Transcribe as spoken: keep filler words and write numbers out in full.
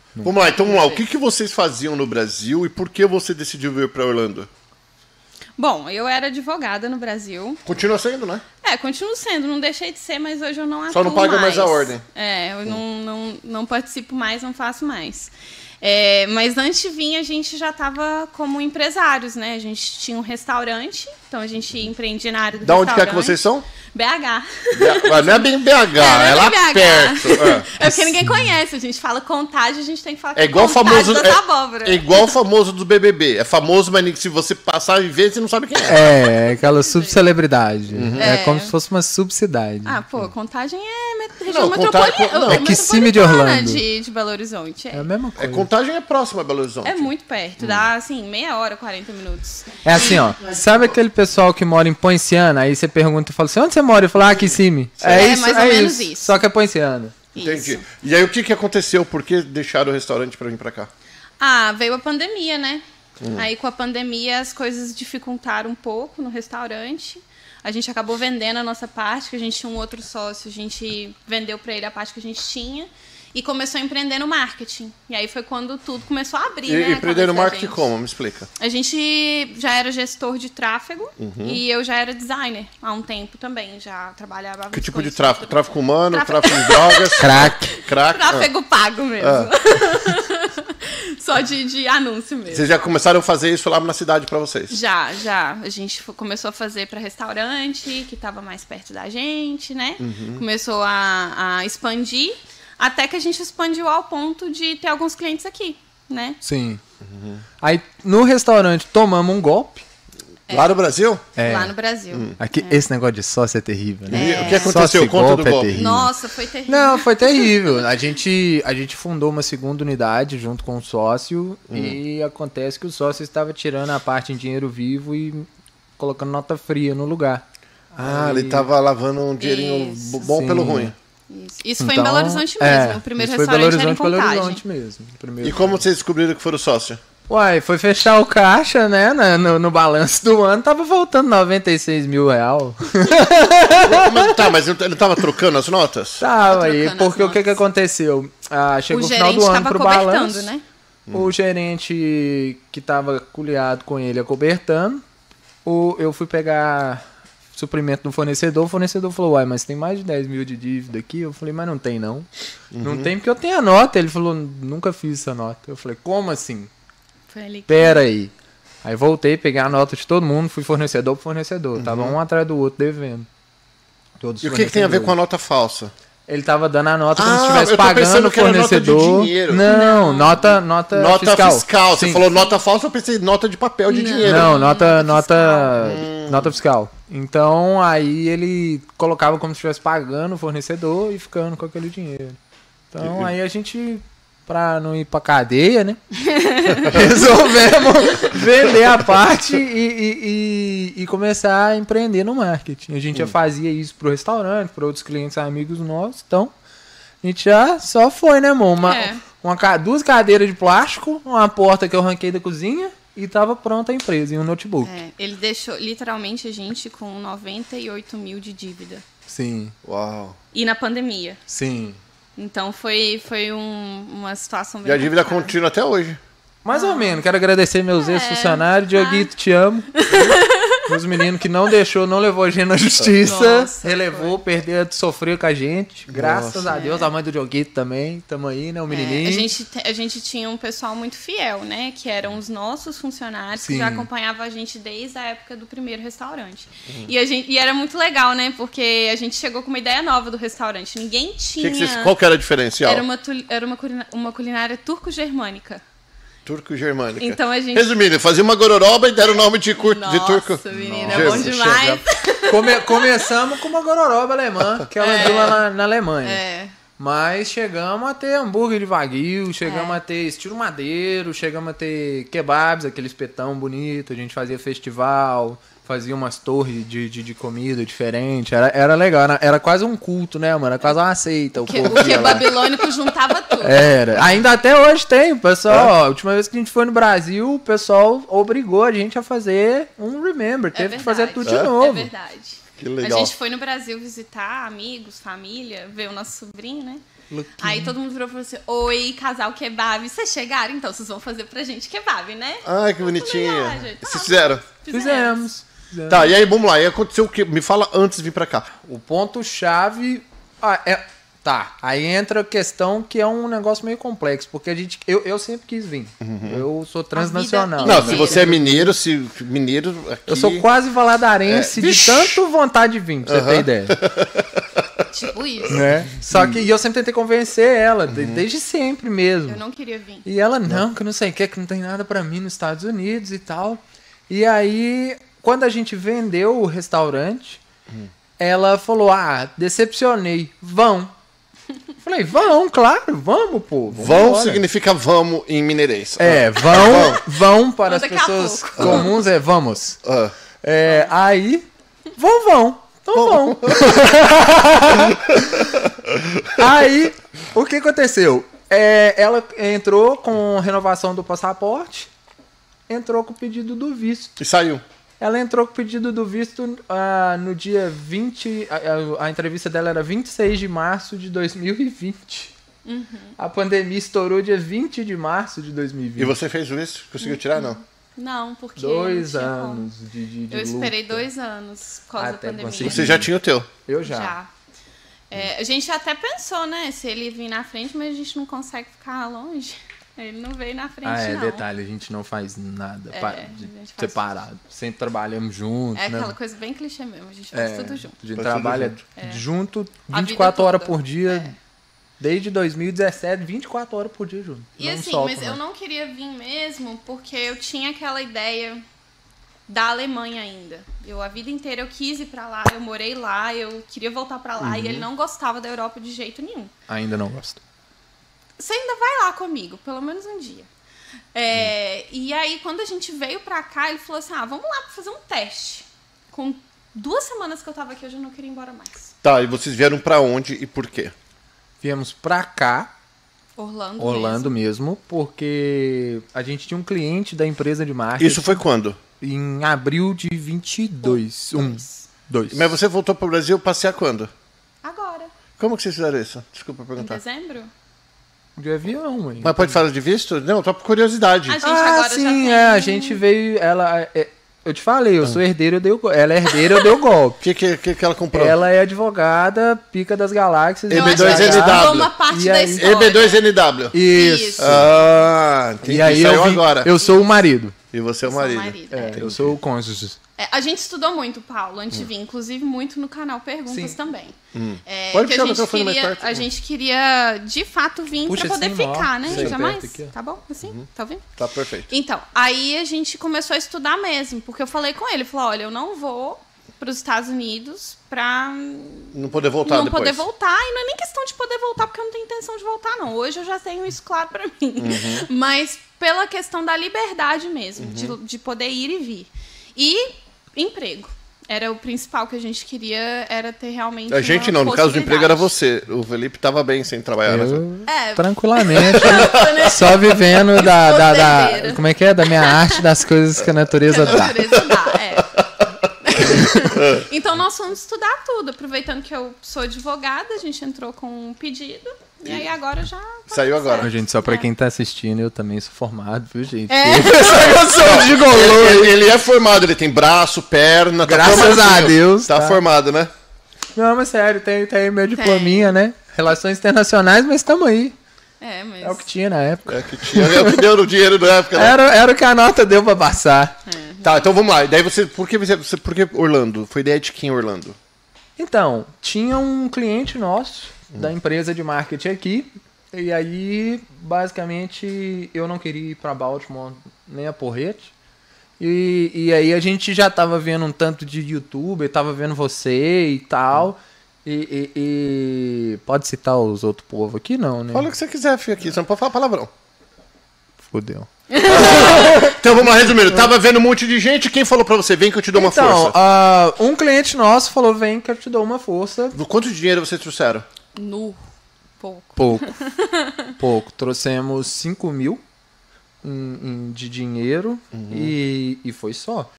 Vamos lá, então vamos lá. O que, que vocês faziam no Brasil e por que você decidiu vir para Orlando? Bom, eu era advogada no Brasil. Continua sendo, né? É, continuo sendo, não deixei de ser, mas hoje eu não atuo Só não paga mais, mais a ordem. É, eu não, não, não participo mais, não faço mais. É, mas antes de vir, a gente já estava como empresários, né? A gente tinha um restaurante, então a gente empreendia na área do da restaurante. Da onde que é que vocês são? B H. Mas não é bem B H, é, é, é lá B H. Perto. É. é porque ninguém conhece, a gente fala Contagem, a gente tem que falar é igual Contagem famoso, das abóboras. É, é igual o famoso do B B B. É famoso, mas se você passar e ver, você não sabe quem é. É, aquela subcelebridade. Uhum. É. é como se fosse uma subcidade. Ah, pô, Contagem é região não, metropolitana. É Kissimmee de Orlando. De, de Belo Horizonte. É. é a mesma coisa. É, Contagem é próxima a Belo Horizonte. É muito perto, hum. dá assim, meia hora, quarenta minutos. É assim, ó, sabe aquele pessoal que mora em Poinciana? Aí você pergunta e fala assim, onde você mora? Eu falo, ah, Kissimmee. É, é isso, mais ou é menos isso. isso. Só que é Poinciana. Entendi. E aí o que, que aconteceu? Por que deixaram o restaurante para vir para cá? Ah, veio a pandemia, né? Hum. Aí com a pandemia as coisas dificultaram um pouco no restaurante. A gente acabou vendendo a nossa parte, que a gente tinha um outro sócio, a gente vendeu para ele a parte que a gente tinha e começou a empreender no marketing. E aí foi quando tudo começou a abrir, e, né? E empreender no marketing como? Me explica. A gente já era gestor de tráfego uhum. e eu já era designer há um tempo também, já trabalhava... Que tipo de tráfego? Tráfego humano, tráfego, tráfego de drogas? Crack. Crack. Tráfego ah. pago mesmo. Ah. Só de, de anúncio mesmo. Vocês já começaram a fazer isso lá na cidade para vocês? Já, já. A gente começou a fazer para restaurante, que estava mais perto da gente, né? Uhum. Começou a, a expandir, até que a gente expandiu ao ponto de ter alguns clientes aqui, né? Sim. Uhum. Aí, no restaurante, tomamos um golpe. É. Lá no Brasil? É. Lá no Brasil. Hum. Aqui, é. Esse negócio de sócio é terrível, né? É. O que aconteceu? Conta do golpe. É Nossa, foi terrível. Não, foi terrível. A gente, a gente fundou uma segunda unidade junto com o sócio hum. e acontece que o sócio estava tirando a parte em dinheiro vivo e colocando nota fria no lugar. Ah, Aí... ele estava lavando um dinheirinho Isso. bom Sim. pelo ruim. Isso, Isso foi então, em Belo Horizonte mesmo. É, o primeiro foi restaurante Belo Horizonte, era em Contagem. Belo Horizonte mesmo. Primeiro e como vocês descobriram que foram sócio? Uai, foi fechar o caixa, né, no, no, no balanço do ano, tava voltando noventa e seis mil real. mas, tá, mas ele tava trocando as notas? Tava aí, porque o que que aconteceu? Ah, chegou o final do ano pro balanço, né? O hum. gerente que tava culiado com ele acobertando, o, eu fui pegar suprimento do fornecedor, o fornecedor falou, uai, mas tem mais de dez mil de dívida aqui? Eu falei, mas não tem não. Uhum. Não tem porque eu tenho a nota. Ele falou, nunca fiz essa nota. Eu falei, como assim? Foi ali que... Pera aí. Aí voltei, peguei a nota de todo mundo, fui fornecedor por fornecedor. Uhum. Tava um atrás do outro devendo. Todos e o que, que tem a ver com a nota falsa? Ele tava dando a nota como ah, se estivesse pagando o fornecedor. Nota não, não, nota, nota, nota fiscal. fiscal. Você Sim. falou nota falsa, eu pensei nota de papel de não. dinheiro. Não, nota, nota, hum. nota fiscal. Então aí ele colocava como se estivesse pagando o fornecedor e ficando com aquele dinheiro. Então aí a gente, pra não ir pra cadeia, né? Resolvemos vender a parte e, e, e, e começar a empreender no marketing. A gente hum. já fazia isso pro restaurante, para outros clientes amigos nossos. Então, a gente já só foi, né, amor? Uma, é. uma, duas cadeiras de plástico, uma porta que eu arranquei da cozinha e tava pronta a empresa e um notebook. É, ele deixou literalmente a gente com noventa e oito mil de dívida. Sim. Uau. E na pandemia. Sim. Então foi, foi um, uma situação bem E a dívida complicada. continua até hoje. Mais ah. ou menos. Quero agradecer meus é. ex-funcionários. Dioguito, ah. te amo. Meus meninos que não deixou, não levou a gente na justiça. Nossa, relevou, foi. perdeu, sofreu com a gente. Graças Nossa. a Deus. É. A mãe do Dioguito também. Tamo aí, né? O menininho. É, a, gente, a gente tinha um pessoal muito fiel, né? Que eram os nossos funcionários, Sim. que já acompanhavam a gente desde a época do primeiro restaurante. Uhum. E, a gente, e era muito legal, né? Porque a gente chegou com uma ideia nova do restaurante. Ninguém tinha... Que que vocês, qual que era a diferencial? Era uma, era uma, uma culinária turco-germânica. Turco-germânica. Então a gente... Resumindo, fazia uma gororoba e deram o nome de, curto, Nossa, de turco. Nossa, menina, é bom demais. Come, começamos com uma gororoba alemã, que ela é. viu lá na, na Alemanha. É. Mas chegamos a ter hambúrguer de wagyu, chegamos é. a ter estilo madeiro, chegamos a ter kebabs, aquele espetão bonito, a gente fazia festival, fazia umas torres de, de, de comida diferente, era, era legal, era, era quase um culto, né, mano? Era quase uma seita. O que, o que babilônico juntava tudo. Era, ainda até hoje tem, o pessoal, é. ó, a última vez que a gente foi no Brasil, o pessoal obrigou a gente a fazer um Remember, teve é que fazer tudo é? de novo. É verdade. Que legal. A gente foi no Brasil visitar amigos, família, ver o nosso sobrinho, né? Looking. Aí todo mundo virou e falou assim, oi, casal kebab, vocês chegaram? Então vocês vão fazer pra gente kebab, né? Ai, que bonitinha. Vocês fizeram? Fizemos. Fizemos. Tá, e aí, vamos lá. E aconteceu o quê? Me fala antes de vir pra cá. O ponto-chave... Ah, é... Tá, aí entra a questão que é um negócio meio complexo, porque a gente, eu, eu sempre quis vir. Uhum. Eu sou transnacional. Não, se você é mineiro, se mineiro aqui... Eu sou quase valadarense é. de tanto vontade de vir, pra uhum. você ter ideia. Tipo isso. Né? Só que eu sempre tentei convencer ela, uhum. desde sempre mesmo. Eu não queria vir. E ela, não, que não sei o que, que não tem nada pra mim nos Estados Unidos e tal. E aí, quando a gente vendeu o restaurante, uhum. ela falou, ah, decepcionei, vão. Falei, vão, claro, vamos, pô. Vamos vão embora. Significa vamos em mineirês. É, ah. vão, vão para as pessoas comuns, é vamos. Ah. É, aí, vão, vão. Então vão. Aí, o que aconteceu? É, ela entrou com renovação do passaporte, entrou com o pedido do visto. E saiu. Ela entrou com o pedido do visto uh, no dia vinte... A, a, a entrevista dela era vinte e seis de março de dois mil e vinte. Uhum. A pandemia estourou dia vinte de março de dois mil e vinte. E você fez o visto? Conseguiu tirar, uhum. não? Não, porque... Dois anos de, de, de Eu esperei luta. dois anos por causa Até da pandemia. Você já tinha o teu? Eu já. Já. É, a gente até pensou, né? Se ele vir na frente, mas a gente não consegue ficar longe. Ele não veio na frente, ah, é, não. detalhe, a gente não faz nada é, para, separado. Tudo. Sempre trabalhamos juntos. É né? aquela coisa bem clichê mesmo, a gente faz é, tudo junto. A gente faz trabalha junto, é. junto vinte e quatro horas por dia, é. desde dois mil e dezessete, vinte e quatro horas por dia junto. E não assim, solta, mas não. eu não queria vir mesmo, porque eu tinha aquela ideia da Alemanha ainda. Eu a vida inteira eu quis ir pra lá, eu morei lá, eu queria voltar pra lá, uhum. e ele não gostava da Europa de jeito nenhum. Ainda não gosto. Você ainda vai lá comigo, pelo menos um dia. É, hum. E aí, quando a gente veio pra cá, ele falou assim, ah, vamos lá pra fazer um teste. Com duas semanas que eu tava aqui, eu já não queria ir embora mais. Tá, e vocês vieram pra onde e por quê? Viemos pra cá. Orlando, Orlando mesmo. mesmo, porque a gente tinha um cliente da empresa de marketing. Isso foi quando? Em abril de vinte e dois. Um, dois. Mas você voltou pro Brasil passear quando? Agora. Como que vocês fizeram isso? Desculpa perguntar. Em dezembro? De avião, hein? Mas pode falar de visto? Não, só por curiosidade. A gente ah, agora sim, já tem... é. A gente veio... Ela... É, eu te falei, eu ah. sou herdeiro, eu dei o, ela é herdeira, eu dei o golpe. O que, que, que, que ela comprou? Ela é advogada, pica das galáxias. E B dois N W. Uma parte e da aí... história. E B dois N W. Isso. Isso. Ah, entendi. E aí Saiu eu vim, agora. Eu sou o marido. E você é o marido. marido é, eu sou o cônjuge. É, a gente estudou muito, Paulo, antes hum. de vir. Inclusive, muito no canal Perguntas Sim. também. Hum. É, Pode que puxar a gente o microfone queria, mais perto. A gente queria, de fato, vir Puxa pra poder assim, ficar, ó. né? Sim. Jamais? Aqui, tá bom? Assim? Uhum. Tá ouvindo? Tá perfeito. Então, aí a gente começou a estudar mesmo. Porque eu falei com ele. Falou, olha, eu não vou pros Estados Unidos pra... Não poder voltar não depois. Não poder voltar. E não é nem questão de poder voltar, porque eu não tenho intenção de voltar, não. Hoje eu já tenho isso claro pra mim. Uhum. Mas pela questão da liberdade mesmo. Uhum. De, de poder ir e vir. E emprego. Era o principal que a gente queria, era ter realmente a gente não, no caso do emprego era você. O Felipe tava bem sem trabalhar. Eu, é, tranquilamente. Só vivendo da, da, da... Como é que é? Da minha arte, das coisas que a natureza que a dá. natureza dá, é. Então nós fomos estudar tudo. Aproveitando que eu sou advogada, a gente entrou com um pedido. E aí agora já... Saiu agora. Certo. Gente, só pra é. quem tá assistindo, eu também sou formado, viu, gente? É. ele, ele é formado, ele tem braço, perna... Graças tá a Deus. Tá, tá formado, né? Não, mas sério, tem, tem meu diplominha, né? Relações internacionais, mas tamo aí. É, mas... É o que tinha na época. É o que tinha, é o que deu no dinheiro na época. Né? Era, era o que a nota deu pra passar. É. Tá, então vamos lá. E daí você... Por que, você, por que Orlando? Foi ideia de quem Orlando? Então, tinha um cliente nosso, hum. da empresa de marketing aqui... E aí, basicamente, eu não queria ir pra Baltimore nem a porrete. E, e aí a gente já tava vendo um tanto de youtuber, tava vendo você e tal. E, e, e... pode citar os outros povos aqui, não, né? Fala o que você quiser, filho, aqui. Você não pode falar palavrão. Fudeu. Então vamos lá, resumindo. Tava vendo um monte de gente. Quem falou pra você? Vem que eu te dou uma então, força. Uh, um cliente nosso falou, vem que eu te dou uma força. Quanto dinheiro vocês trouxeram? Nu. Pouco. Pouco. Pouco. Trouxemos cinco mil em, em, de dinheiro uhum. e, e foi só.